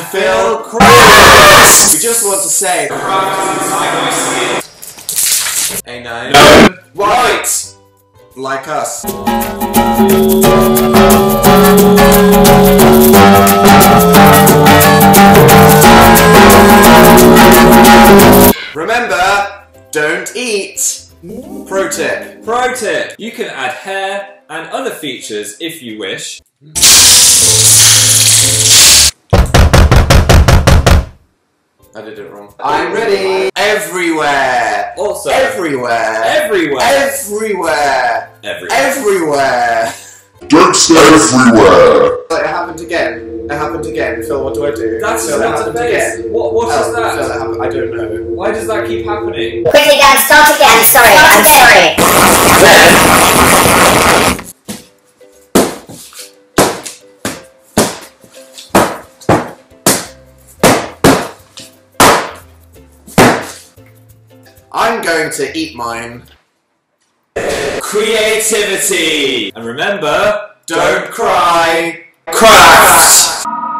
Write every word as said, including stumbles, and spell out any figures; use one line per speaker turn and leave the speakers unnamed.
Phil crafts. We just want to say craft inside my skin. A nine.
No.
Right. Like us. Remember, don't eat. Pro tip.
Pro tip. You can add hair and other features if you wish.
I did it wrong. I'm ready. Everywhere.
Also.
Everywhere.
Everywhere.
Everywhere.
Everywhere.
Everywhere.
Don't say everywhere.
It happened again. It happened again. Phil, what do I do?
That's
Phil, it
not
happened
the base.
again.
What, what
Oh,
is that?
Phil, it happened. I don't know.
Why does that keep happening?
Quickly, Dad, start again. I'm sorry, I'm sorry.
I'm going to eat mine.
Creativity! And remember,
Don't cry. Craft.